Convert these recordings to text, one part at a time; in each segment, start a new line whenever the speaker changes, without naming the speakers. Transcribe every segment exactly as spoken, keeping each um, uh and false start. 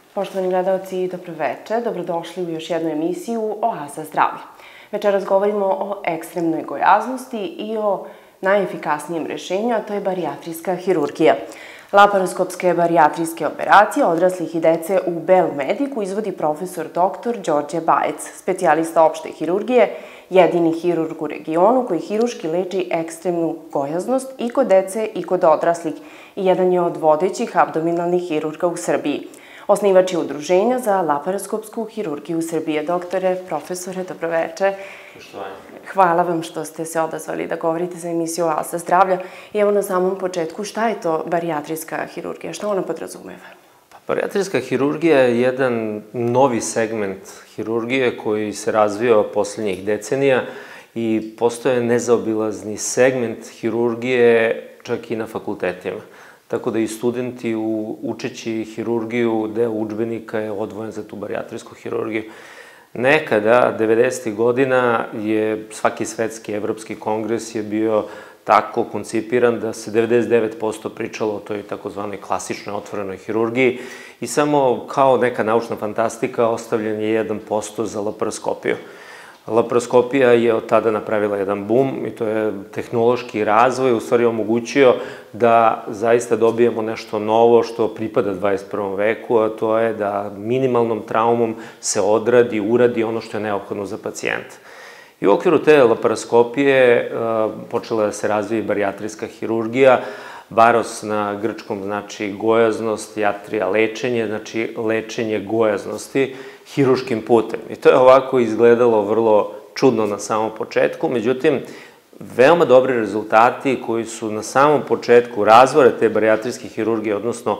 Poštovani gledalci, dobroveče, dobrodošli u još jednu emisiju Oaza zdravlja. Večeras govorimo o ekstremnoj gojaznosti i o najefikasnijem rešenju, a to je barijatrijska hirurgija. Laparoskopske barijatrijske operacije odraslih i dece u Belmediku izvodi profesor doktor Đorđe Bajec, specijalista opšte hirurgije, jedini hirurg u regionu koji hiruški leči ekstremnu gojaznost i kod dece i kod odraslih i jedan je od vodećih abdominalnih hirurga u Srbiji. Osnivač je udruženja za laparoskopsku hirurgiju u Srbiji. Doktore, profesore, dobroveče.
Poštovanje.
Hvala vam što ste se odazvali da govorite za emisiju Oaza zdravlja. I evo na samom početku, šta je to barijatrijska hirurgija? Šta ona podrazumeva?
Barijatrijska hirurgija je jedan novi segment hirurgije koji se razvio poslednjih decenija i postoje nezaobilazni segment hirurgije čak i na fakultetima. Tako da i studenti učeći hirurgiju, deo udžbenika je odvojen za tu barijatrijsku hirurgiju. Nekada, devedesetih godina, je svaki svetski evropski kongres je bio tako koncipiran da se devedeset devet posto pričalo o toj takozvanoj klasičnoj otvorenoj hirurgiji i samo kao neka naučna fantastika ostavljen je jedan posto za laparoskopiju. Laparoskopija je od tada napravila jedan bum i to je tehnološki razvoj, u stvari omogućio da zaista dobijemo nešto novo što pripada dvadeset prvom veku, a to je da minimalnom traumom se odradi, uradi ono što je neophodno za pacijenta. I u okviru te laparoskopije počela da se razvije barijatrijska hirurgija. Baros na grčkom znači gojaznost, jatrija lečenje, znači lečenje gojaznosti hiruškim putem. I to je ovako izgledalo vrlo čudno na samom početku, međutim, veoma dobri rezultati koji su na samom početku razvoja te barijatrijske hirurgije, odnosno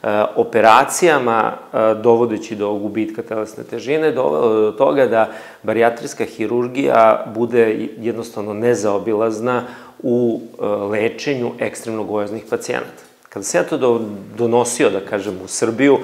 operacijama dovodeći do gubitka telesne težine, dovelo do toga da barijatrijska hirurgija bude jednostavno nezaobilazna u lečenju ekstremno gojaznih pacijenata. Kada sam ja to donosio, da kažem, u Srbiju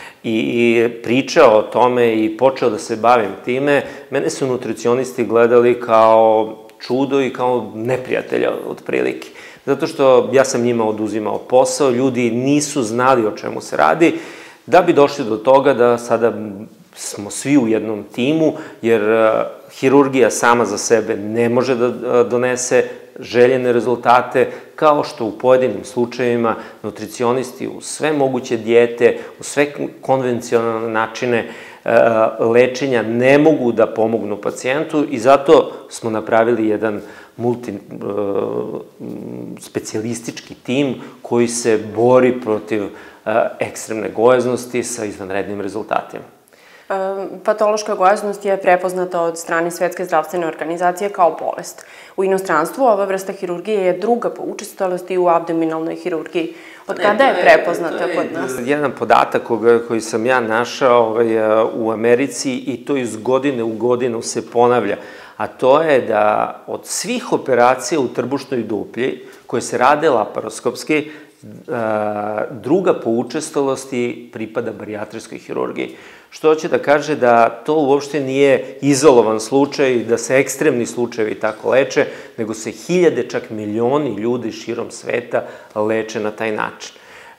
i pričao o tome i počeo da se bavim time, mene su nutricionisti gledali kao čudo i kao neprijatelja otprilike. Zato što ja sam njima oduzimao posao, ljudi nisu znali o čemu se radi, da bi došli do toga da sada smo svi u jednom timu, jer hirurgija sama za sebe ne može da donese željene rezultate, kao što u pojedinim slučajevima nutricionisti u sve moguće dijete, u sve konvencionalne načine lečenja ne mogu da pomognu pacijentu i zato smo napravili jedan multispecijalistički tim koji se bori protiv ekstremne gojaznosti sa izvanrednim rezultatima.
Patološka gojaznost je prepoznata od strane Svetske zdravstvene organizacije kao bolest. U inostranstvu ova vrsta hirurgije je druga po učestalosti u abdominalnoj hirurgiji. Od kada je prepoznata kod nas?
Jedan podatak koji sam ja našao u Americi i to iz godine u godinu se ponavlja, a to je da od svih operacija u trbušnoj duplji koje se rade laparoskopski, druga po učestalosti pripada barijatrijskoj hirurgiji. Što hoće da kaže da to uopšte nije izolovan slučaj, da se ekstremni slučajevi tako leče, nego se hiljade, čak milioni ljudi širom sveta leče na taj način.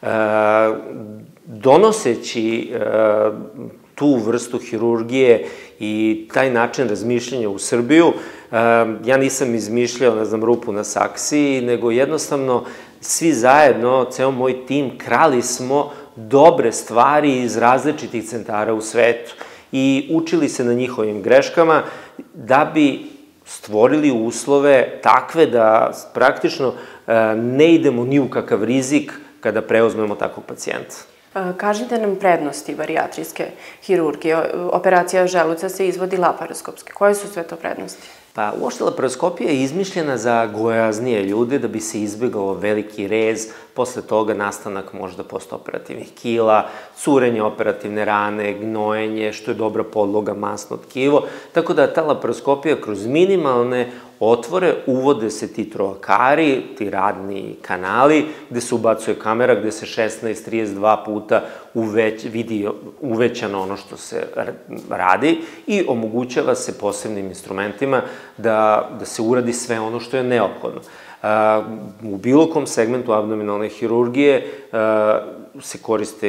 Donoseći tu vrstu hirurgije i taj način razmišljanja u Srbiju, ja nisam izmišljao, ne znam, rupu na saksiji, nego jednostavno svi zajedno, ceo moj tim, krali smo dobre stvari iz različitih centara u svetu i učili se na njihovim greškama da bi stvorili uslove takve da praktično ne idemo ni u kakav rizik kada preuzmemo takvog pacijenta.
Kažite nam prednosti barijatrijske hirurgije. Operacija želuca se izvodi laparoskopski. Koje su sve to prednosti?
Pa, uopšte laparoskopija je izmišljena za gojaznije ljude da bi se izbjegao veliki rez, posle toga nastanak možda postoperativnih kila, curenje operativne rane, gnojenje, što je dobra podloga, masno tkivo. Tako da ta laparoskopija kroz minimalne otvore uvode se ti troakari, ti radni kanali, gde se ubacuje kamera, gde se šesnaest trideset dva puta vidi uvećano ono što se radi i omogućava se posebnim instrumentima da se uradi sve ono što je neophodno. U bilo kom segmentu abdominalne hirurgije se koriste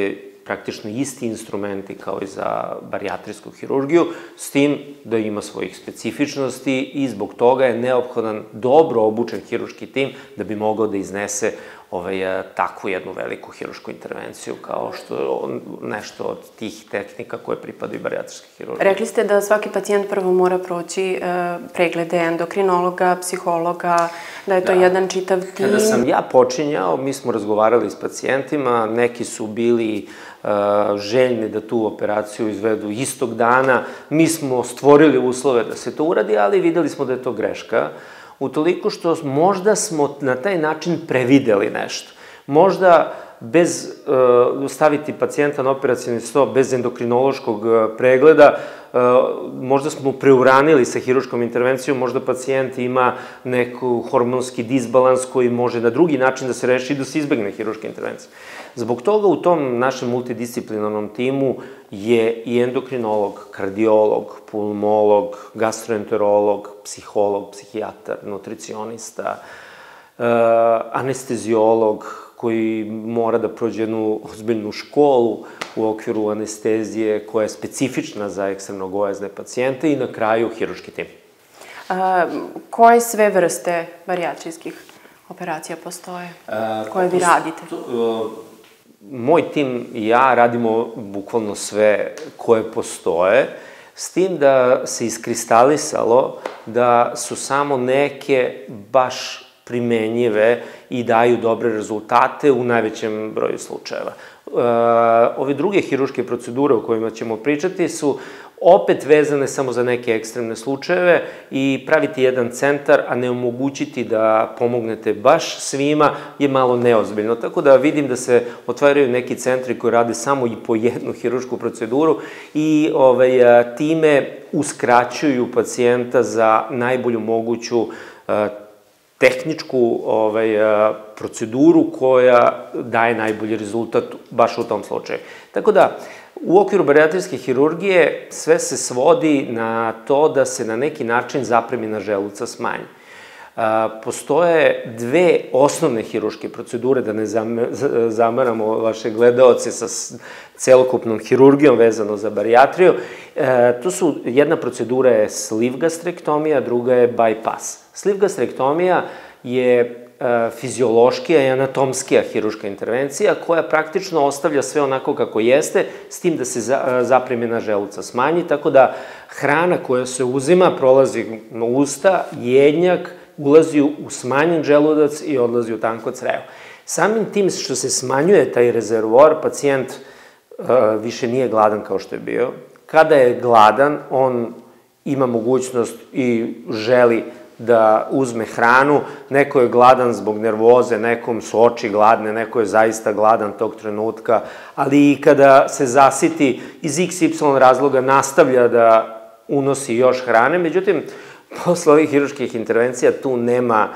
praktično isti instrumenti kao i za barijatrijsku hirurgiju, s tim da ima svojih specifičnosti i zbog toga je neophodan dobro obučen hirurški tim da bi mogao da iznese ovaj, takvu jednu veliku hiruršku intervenciju kao što nešto od tih tehnika koje pripadaju barijatrijskoj hirurgiji.
Rekli ste da svaki pacijent prvo mora proći e, preglede endokrinologa, psihologa, da je to da. jedan čitav tim.
Kada sam ja počinjao, mi smo razgovarali s pacijentima, neki su bili uh, željni da tu operaciju izvedu istog dana, mi smo stvorili uslove da se to uradi, ali videli smo da je to greška, utoliko što možda smo na taj način prevideli nešto. Možda bez uh, staviti pacijenta na operacioni sto, bez endokrinološkog uh, pregleda, uh, možda smo preuranili sa hirurškom intervencijom, možda pacijent ima neku hormonski disbalans koji može na drugi način da se reši i da se izbegne hirurška intervencija. Zbog toga u tom našem multidisciplinarnom timu je i endokrinolog, kardiolog, pulmolog, gastroenterolog, psiholog, psihijatar, nutricionista, uh, anesteziolog, koji mora da prođe jednu ozbiljnu školu u okviru anestezije koja je specifična za ekstremno gojazne pacijente i na kraju hirurški tim.
A, koje sve vrste barijatrijskih operacija postoje? A, koje vi radite?
To, moj tim i ja radimo bukvalno sve koje postoje, s tim da se iskristalisalo da su samo neke baš primenjive i daju dobre rezultate u najvećem broju slučajeva. E, ove druge hirurške procedure o kojima ćemo pričati su opet vezane samo za neke ekstremne slučajeve i praviti jedan centar, a ne omogućiti da pomognete baš svima je malo neozbiljno. Tako da vidim da se otvaraju neki centri koji rade samo i po jednu hiruršku proceduru i ovaj, time uskraćuju pacijenta za najbolju moguću tehničku ovaj, proceduru koja daje najbolji rezultat baš u tom slučaju. Tako da, u okviru barijatrijske hirurgije sve se svodi na to da se na neki način zapremina želuca smanji. Postoje dve osnovne hirurške procedure, da ne zamaramo vaše gledaoce sa celokupnom hirurgijom vezano za barijatriju. To su, jedna procedura je sliv gastrektomija, druga je bypass. Sliv gastrektomija je fiziološkija i anatomskija hirurška intervencija koja praktično ostavlja sve onako kako jeste, s tim da se zapremina želuca smanji, tako da hrana koja se uzima prolazi na usta, jednjak, ulazi u smanjen želudac i odlazi u tanko crevo. Samim tim što se smanjuje taj rezervoar, pacijent uh, više nije gladan kao što je bio. Kada je gladan, on ima mogućnost i želi da uzme hranu, neko je gladan zbog nervoze, nekom su oči gladne, neko je zaista gladan tog trenutka, ali i kada se zasiti iz iks ipsilon razloga nastavlja da unosi još hrane, međutim, posle ovih hirurških intervencija tu nema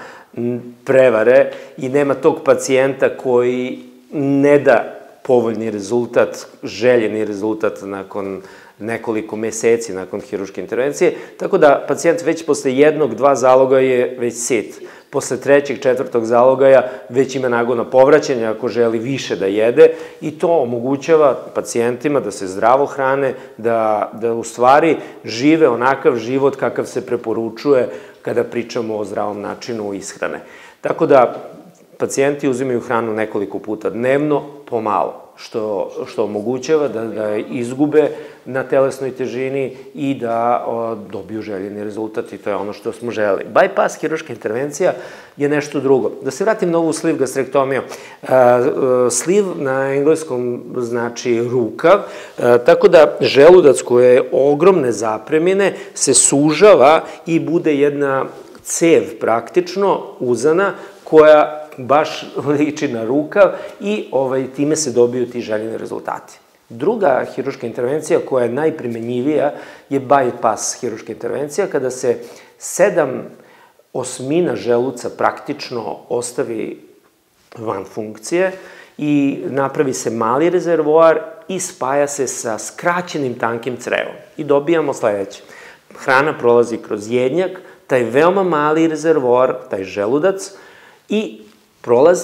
prevare i nema tog pacijenta koji ne da povoljni rezultat, željeni rezultat nakon nekoliko meseci nakon hirurške intervencije, tako da pacijent već posle jednog, dva zaloga je već sit. Posle trećeg, četvrtog zalogaja već ima nagon na povraćanje ako želi više da jede i to omogućava pacijentima da se zdravo hrane, da, da u stvari žive onakav život kakav se preporučuje kada pričamo o zdravom načinu ishrane. Tako da pacijenti uzimaju hranu nekoliko puta dnevno, pomalo, što, što omogućava da, da izgube na telesnoj težini i da o, dobiju željeni rezultat i to je ono što smo želeli. Bypass hirurška intervencija je nešto drugo. Da se vratim na ovu sliv gastrektomiju. E, sliv na engleskom znači rukav, e, tako da želudac koje je ogromne zapremine se sužava i bude jedna cev praktično uzana koja baš liči na rukav i ovaj, time se dobiju ti željeni rezultati. Druga hirurška intervencija koja je najprimenjivija je bypass hirurška intervencija kada se sedam osmina želuca praktično ostavi van funkcije i napravi se mali rezervoar i spaja se sa skraćenim tankim crevom. I dobijamo sledeće. Hrana prolazi kroz jednjak, taj veoma mali rezervoar, taj želudac, i prolazi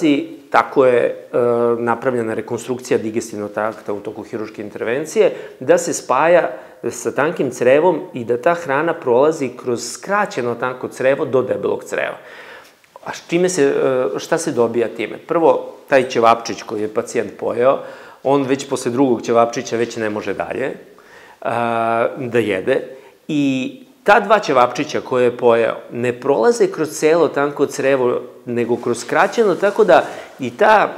tako je napravljena rekonstrukcija digestivnog trakta u toku hirurške intervencije, da se spaja sa tankim crevom i da ta hrana prolazi kroz skraćeno tanko crevo do debelog creva. A šta se dobija time? Prvo, taj ćevapčić koji je pacijent pojeo, on već posle drugog ćevapčića već ne može dalje da jede i ta dva ćevapčića koje je pojeo ne prolaze kroz celo tanko crevo, nego kroz skraćeno, tako da i ta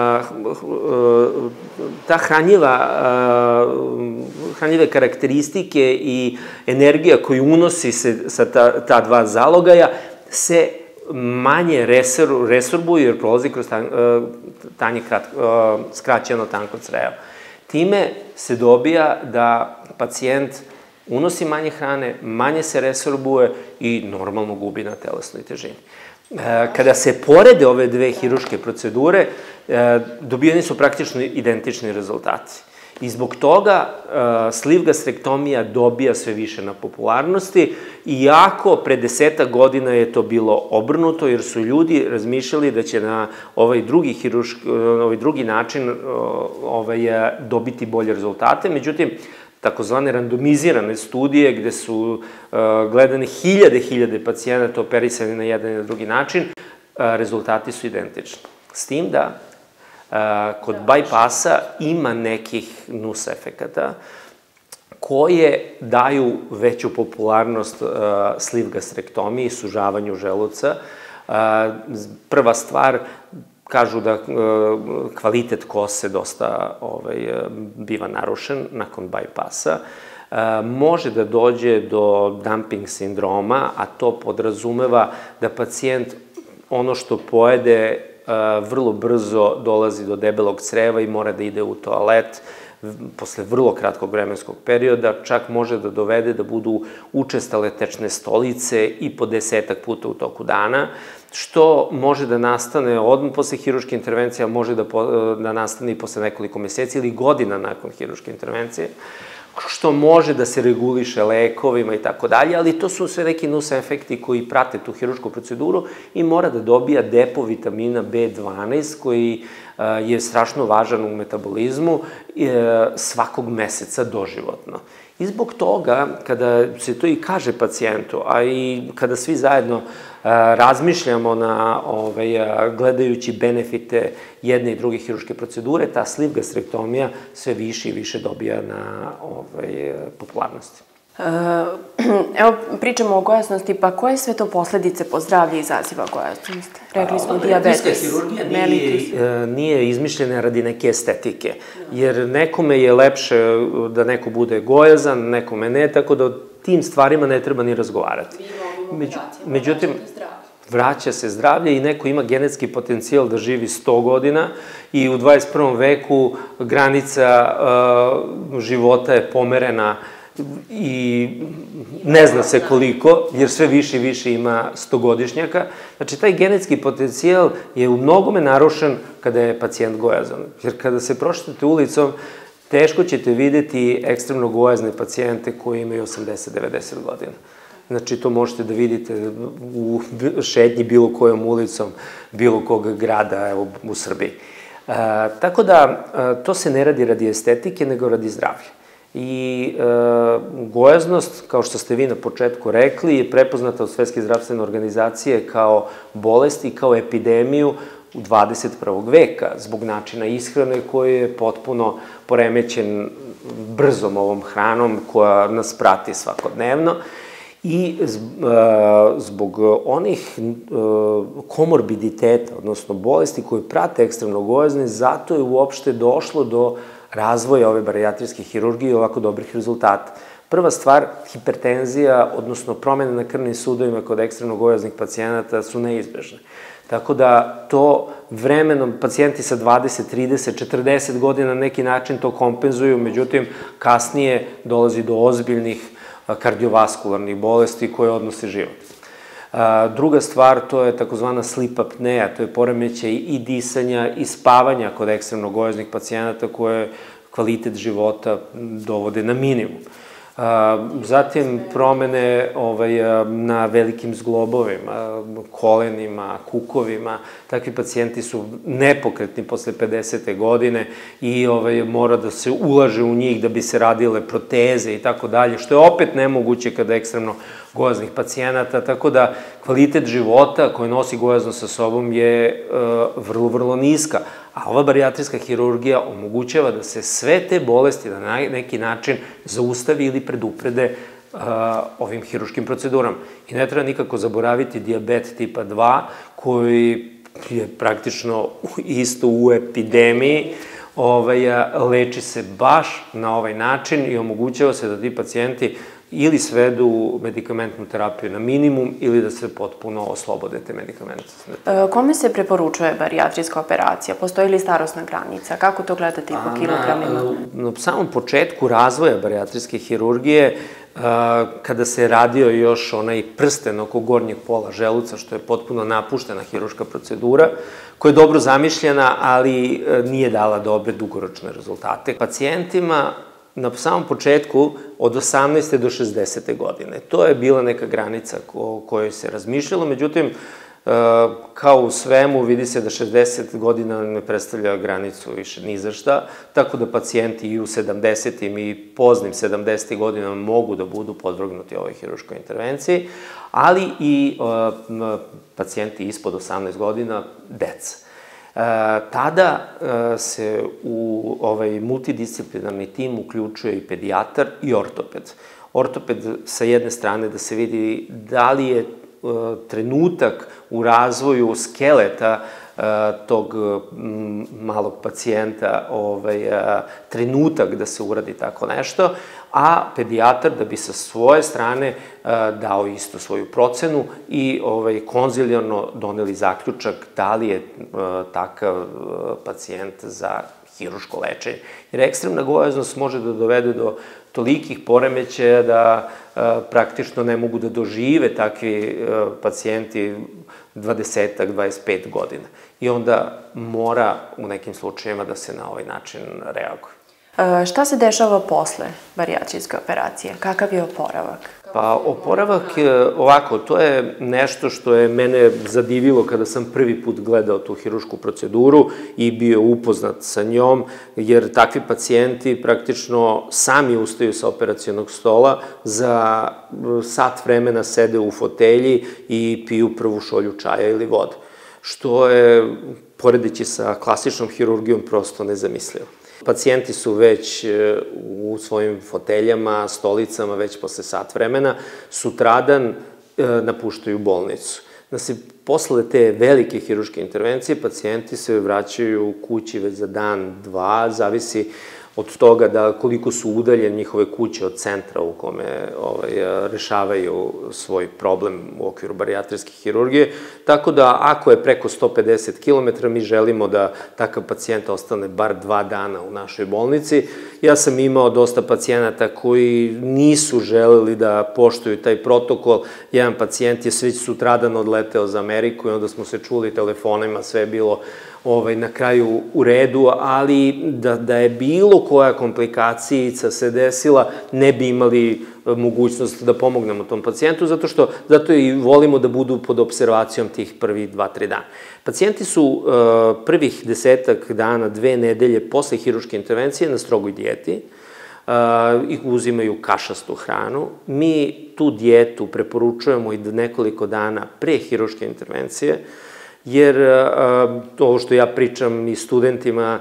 hranjive karakteristike i energija koju unosi se sa ta dva zalogaja se manje resorbuju jer prolazi kroz tanje skraćeno tanko crevo. Time se dobija da pacijent unosi manje hrane, manje se resorbuje i normalno gubi na telesnoj težini. Kada se porede ove dve hirurške procedure, dobijeni su praktično identični rezultati. I zbog toga sliv gastrektomija dobija sve više na popularnosti, iako pre desetak godina je to bilo obrnuto, jer su ljudi razmišljali da će na ovaj drugi način dobiti bolje rezultate. Međutim, takozvane randomizirane studije gde su gledane hiljade, hiljade pacijenata operisani na jedan i na drugi način, rezultati su identični. S tim da kod bajpasa ima nekih nus efekata koje daju veću popularnost sliv gastrektomiji, sužavanju želuca. Prva stvar, kažu da kvalitet kose dosta biva narušen nakon bajpasa. Može da dođe do dumping sindroma, a to podrazumeva da pacijent ono što pojede vrlo brzo dolazi do debelog creva i mora da ide u toalet posle vrlo kratkog vremenskog perioda, čak može da dovede da budu učestale tečne stolice i po desetak puta u toku dana, što može da nastane odmah posle hirurške intervencije, a može da nastane i posle nekoliko meseci ili godina nakon hirurške intervencije, što može da se reguliše lekovima i tako dalje, ali to su sve neki nus efekti koji prate tu hiruršku proceduru i mora da dobija depo vitamina be dvanaest koji je strašno važan u metabolizmu svakog meseca doživotno. I zbog toga, kada se to i kaže pacijentu, a i kada svi zajedno razmišljamo gledajući benefite jedne i druge hirurške procedure, ta sliv gastrektomija sve više i više dobija na popularnosti.
Evo, pričamo o gojaznosti, pa koje sve to posledice po zdravlje izaziva gojaznost? Rekli smo dijabetes,
mellitus. Hirurgija nije izmišljena radi neke estetike, jer nekome je lepše da neko bude gojazan, nekome ne, tako da o tim stvarima ne treba ni razgovarati. Međutim, vraća se zdravlje i neko ima genetski potencijal da živi sto godina i u dvadeset prvom veku granica života je pomerena i ne zna se koliko, jer sve više i više ima stogodišnjaka. Znači, taj genetski potencijal je u mnogome narušen kada je pacijent gojazan. Jer kada se prošetate ulicom, teško ćete videti ekstremno gojazne pacijente koji imaju osamdeset do devedeset godina. Znači, to možete da vidite u šetnji bilo kojom ulicom, bilo kog grada u Srbiji. Tako da, to se ne radi radi estetike, nego radi zdravlja. I gojaznost, kao što ste vi na početku rekli, je prepoznata od Svetske zdravstvene organizacije kao bolest i kao epidemiju u dvadeset prvog veka, zbog načina ishrane koji je potpuno poremećen brzom ovom hranom koja nas prati svakodnevno i zbog onih komorbiditeta, odnosno bolesti koje prate ekstremno gojazne, zato je uopšte došlo do razvoja ove barijatrijske hirurgije i ovako dobrih rezultata. Prva stvar, hipertenzija, odnosno promene na krvnim sudovima kod ekstremno gojaznih pacijenata su neizbežne. Tako da to vremenom pacijenti sa dvadeset, trideset, četrdeset godina na neki način to kompenzuju, međutim kasnije dolazi do ozbiljnih kardiovaskularnih bolesti koje odnose život. Druga stvar, to je takozvana sleep apnea, to je poremećaj i disanja i spavanja kod ekstremno gojaznih pacijenata koje kvalitet života dovode na minimum. Zatim promene na velikim zglobovima, kolenima, kukovima. Takvi pacijenti su nepokretni posle pedesete godine i mora da se ulaže u njih da bi se radile proteze i tako dalje, što je opet nemoguće kada je ekstremno gojaznih pacijenata, tako da kvalitet života koji nosi gojaznost sa sobom je vrlo, vrlo niska. A ova barijatrijska hirurgija omogućava da se sve te bolesti na neki način zaustavi ili preduprede ovim hiruškim procedurama. I ne treba nikako zaboraviti dijabet tipa dva, koji je praktično isto u epidemiji, leči se baš na ovaj način i omogućava se da ti pacijenti ili svedu medikamentnu terapiju na minimum ili da se potpuno oslobode te medikamente.
Kome se preporučuje barijatrijska operacija? Postoji li starosna granica? Kako to gledate po kilogramima?
Na samom početku razvoja barijatrijske hirurgije, kada se radio još onaj prsten oko gornjeg pola želuca, što je potpuno napuštena hiruška procedura, koja je dobro zamišljena, ali nije dala dobre dugoročne rezultate. Pacijentima na samom početku od osamnaeste do šezdesete godine. To je bila neka granica o kojoj se razmišljalo, međutim, kao u svemu, vidi se da šezdeset godina ne predstavlja granicu više ni za šta, tako da pacijenti i u sedamdesetim i poznim sedamdesetim godinama mogu da budu podvrgnuti ovoj hiruškoj intervenciji, ali i pacijenti ispod osamnaest godina, deca. Tada se u ovaj multidisciplinarni tim uključuje i pedijatar i ortoped. Ortoped sa jedne strane da se vidi da li je trenutak u razvoju skeleta tog malog pacijenta, trenutak da se uradi tako nešto, a pedijatar da bi sa svoje strane dao isto svoju procenu i konzilijarno doneli zaključak da li je takav pacijent za hiruško lečenje. Jer ekstremna gojaznost može da dovede do tolikih poremećaja da praktično ne mogu da dožive takvi pacijenti dvadesetak, dvadeset pet godina. I onda mora u nekim slučajima da se na ovaj način reaguje.
Šta se dešava posle barijatrijske operacije? Kakav je oporavak?
Pa oporavak, ovako, to je nešto što je mene zadivilo kada sam prvi put gledao tu hirušku proceduru i bio upoznat sa njom, jer takvi pacijenti praktično sami ustaju sa operacionog stola, za sat vremena sede u fotelji i piju prvu šolju čaja ili vodu, što je, poredeći sa klasičnom hirurgijom, prosto nezamislivo. Pacijenti su već u svojim foteljama, stolicama, već posle sat vremena, sutradan napuštaju bolnicu. Da se posle te velike hiruške intervencije pacijenti se vraćaju kući već za dan, dva, zavisi od toga da koliko su udaljeni njihove kuće od centra u kome rešavaju svoj problem u okviru barijatrijske hirurgije. Tako da, ako je preko sto pedeset kilometara, mi želimo da takav pacijent ostane bar dva dana u našoj bolnici. Ja sam imao dosta pacijenata koji nisu želeli da poštuju taj protokol. Jedan pacijent je sve sutradan odleteo za Ameriku i onda smo se čuli telefonima, sve je bilo na kraju u redu, ali da je bilo koja komplikacijica se desila, ne bi imali mogućnost da pomognemo tom pacijentu, zato što zato i volimo da budu pod observacijom tih prvih dva, tri dana. Pacijenti su prvih desetak dana, dve nedelje posle hiruške intervencije na strogoj dijeti i uzimaju kašastu hranu. Mi tu dijetu preporučujemo i nekoliko dana pre hiruške intervencije, jer ovo što ja pričam i studentima,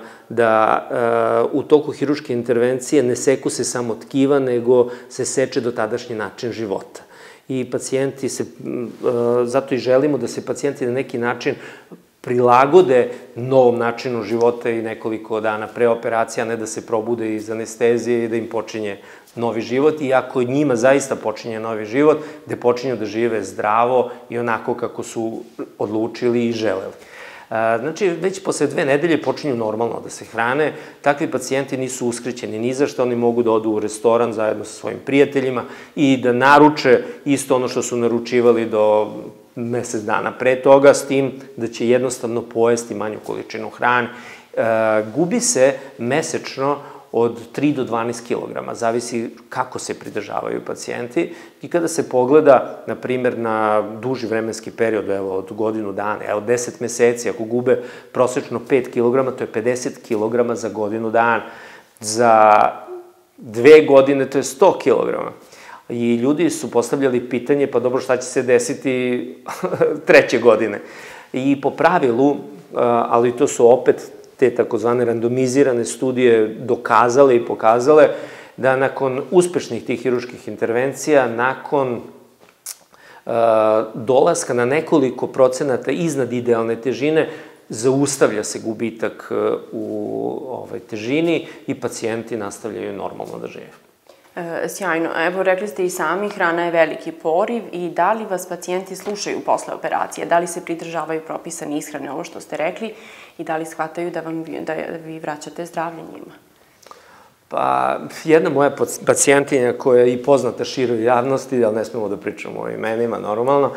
da u toku hiruške intervencije ne seku se samo tkiva, nego se seče dotadašnji način života. I pacijenti se, zato i želimo da se pacijenti na neki način prilagode novom načinu života i nekoliko dana pre operacije, a ne da se probude iz anestezije i da im počinje novi život. I ako njima zaista počinje novi život, gde počinju da žive zdravo i onako kako su odlučili i želeli. Znači, već posle dve nedelje počinju normalno da se hrane. Takvi pacijenti nisu uskrećeni ni za što, oni mogu da odu u restoran zajedno sa svojim prijateljima i da naruče isto ono što su naručivali do mesec dana pre toga, s tim da će jednostavno pojesti manju količinu hrane. Gubi se mesečno od tri do dvanaest kilograma, zavisi kako se pridržavaju pacijenti. I kada se pogleda, na primer, na duži vremenski period, evo, od godinu dana, evo, deset meseci, ako gube prosečno pet kilograma, to je pedeset kilograma za godinu dana. Za dve godine to je sto kilograma. I ljudi su postavljali pitanje, pa dobro, šta će se desiti treće godine? I po pravilu, ali to su opet te takozvane randomizirane studije dokazale i pokazale da nakon uspešnih tih hirurških intervencija, nakon dolaska na nekoliko procenata iznad idealne težine, zaustavlja se gubitak u težini i pacijenti nastavljaju normalno da žive.
Sjajno. Evo, rekli ste i sami, hrana je veliki poriv i da li vas pacijenti slušaju posle operacije? Da li se pridržavaju propisane ishrane, ovo što ste rekli, i da li shvataju da vi vraćate zdravlje njima?
Pa, jedna moja pacijentinja koja je i poznata široj javnosti, ali ne smemo da pričamo o imenima, normalno,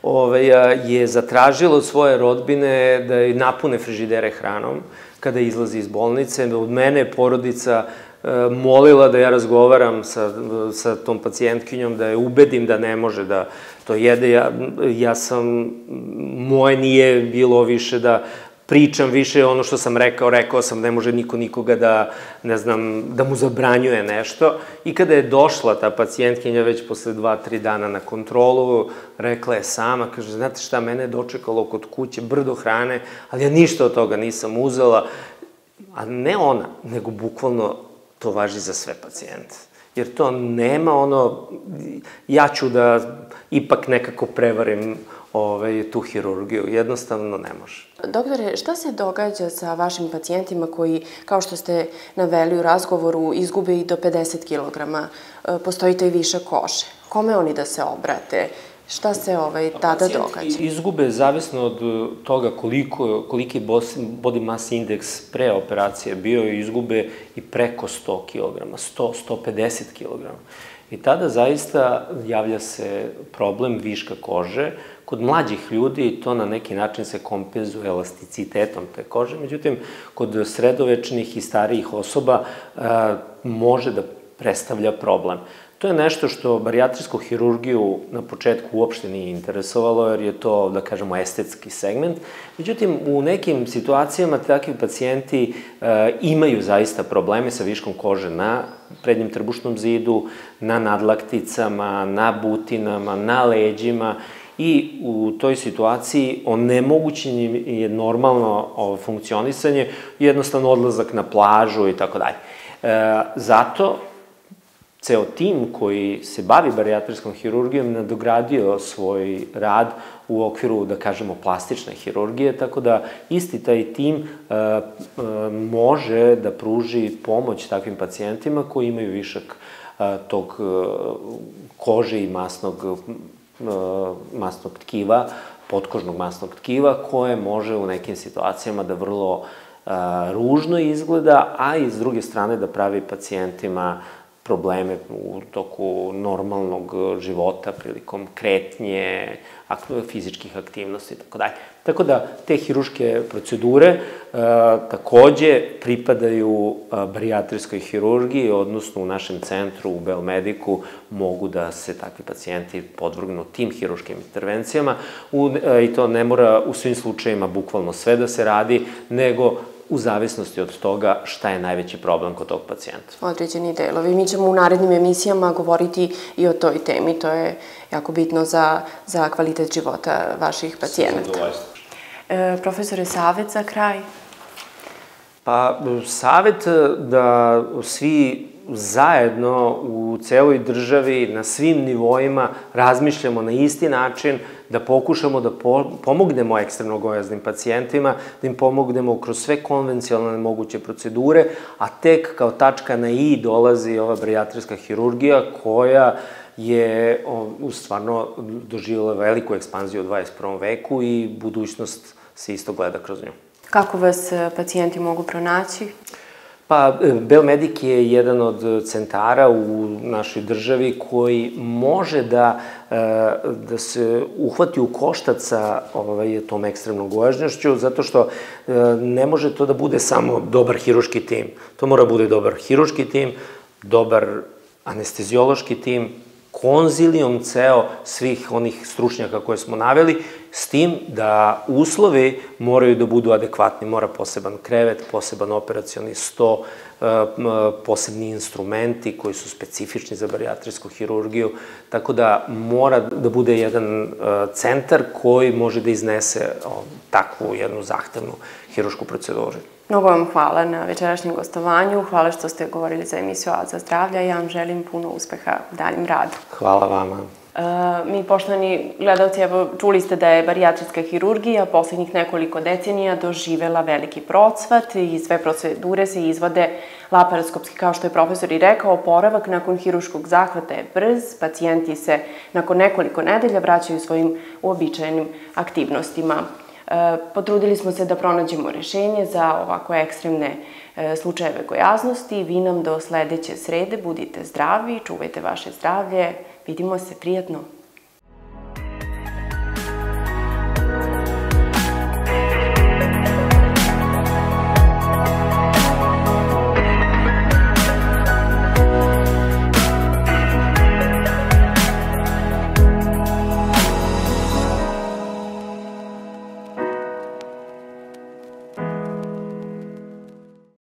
je zatražila od svoje rodbine da je napune frižidere hranom kada izlazi iz bolnice. Od mene porodica molila da ja razgovaram sa tom pacijentkinjom, da je ubedim da ne može da to jede. Ja sam, moje nije bilo više da pričam više ono što sam rekao, rekao sam, ne može niko nikoga da, ne znam, da mu zabranjuje nešto. I kada je došla ta pacijentkinja već posle dva, tri dana na kontrolu, rekla je sama, kaže, znate šta, mene je dočekalo kod kuće brdo hrane, ali ja ništa od toga nisam uzela. A ne ona, nego bukvalno to važi za sve pacijente. Jer to nema ono, ja ću da ipak nekako prevarim tu hirurgiju. Jednostavno ne može.
Doktore, šta se događa sa vašim pacijentima koji, kao što ste naveli u razgovoru, izgube i do pedeset kilograma? Postoji taj višak kože. Kome oni da se obrate? Šta se tada događa?
Pacijenti izgube, zavisno od toga koliki body mass index pre operacije bio, izgube i preko sto kilograma, sto do sto pedeset kilograma. I tada zaista javlja se problem viška kože. Kod mlađih ljudi to na neki način se kompenzuje elasticitetom te kože, međutim, kod sredovečnih i starijih osoba može da predstavlja problem. To je nešto što barijatrijsku hirurgiju na početku uopšte nije interesovalo, jer je to, da kažemo, estetski segment. Međutim, u nekim situacijama takvi pacijenti imaju zaista probleme sa viškom kože na prednjem trbušnom zidu, na nadlakticama, na butinama, na leđima, i u toj situaciji onemogućen je normalno funkcionisanje, jednostavno odlazak na plažu i tako dalje. Zato ceo tim koji se bavi barijatrijskom hirurgijom nadogradio svoj rad u okviru, da kažemo, plastične hirurgije, tako da isti taj tim može da pruži pomoć takvim pacijentima koji imaju višak tog kože i masnog masnog tkiva, potkožnog masnog tkiva, koje može u nekim situacijama da vrlo ružno izgleda, a i s druge strane da pravi pacijentima probleme u toku normalnog života, prilikom kretnje, fizičkih aktivnosti i tako dalje. Tako da te hirurške procedure takođe pripadaju barijatrijskoj hirurgiji, odnosno u našem centru, u Beomediku, mogu da se takvi pacijenti podvrgnu tim hirurškim intervencijama i to ne mora u svim slučajima bukvalno sve da se radi, nego u zavisnosti od toga šta je najveći problem kod tog pacijenta.
Određeni delovi. Mi ćemo u narednim emisijama govoriti i o toj temi. To je jako bitno za kvalitet života vaših pacijenata. Profesore, savet za kraj?
Pa, savet da svi zajedno u celoj državi, na svim nivoima, razmišljamo na isti način, da pokušamo da pomognemo ekstremno gojaznim pacijentima, da im pomognemo kroz sve konvencionalne moguće procedure, a tek kao tačka na i dolazi ova barijatrijska hirurgija koja je stvarno doživjela veliku ekspanziju u dvadeset prvom veku i budućnost se isto gleda kroz nju.
Kako vas pacijenti mogu pronaći?
Pa, Beomedik je jedan od centara u našoj državi koji može da, da se uhvati u koštac sa ovaj, tom ekstremnom gojažnjošću, zato što ne može to da bude samo dobar hirurški tim. To mora da bude dobar hirurški tim, dobar anesteziološki tim, konzilijum ceo svih onih stručnjaka koje smo naveli, s tim da uslovi moraju da budu adekvatni. Mora poseban krevet, poseban operacioni sto, posebni instrumenti koji su specifični za barijatrijsku hirurgiju, tako da mora da bude jedan centar koji može da iznese takvu jednu zahtevnu hiruršku proceduru.
Mnogo vam hvala na večerašnjem gostovanju, hvala što ste govorili za emisiju Oaza zdravlja i ja vam želim puno uspeha u daljem radu.
Hvala vama.
Mi, poštovani gledalci, evo, čuli ste da je barijatrijska hirurgija poslednjih nekoliko decenija doživela veliki procvat i sve procedure se izvode laparoskopski. Kao što je profesor i rekao, oporavak nakon hirurškkog zahvata je brz, pacijenti se nakon nekoliko nedelja vraćaju svojim uobičajenim aktivnostima. Potrudili smo se da pronađemo rešenje za ovako ekstremne slučajeve gojaznosti. Vi nam do sledeće srede budite zdravi, čuvajte vaše zdravlje. Vidimo se, prijatno!